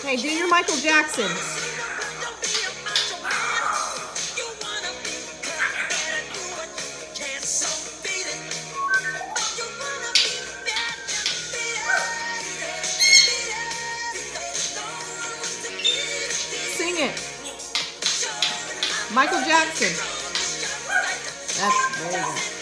Hey, do your Michael Jackson. Sing it. Michael Jackson. There you go.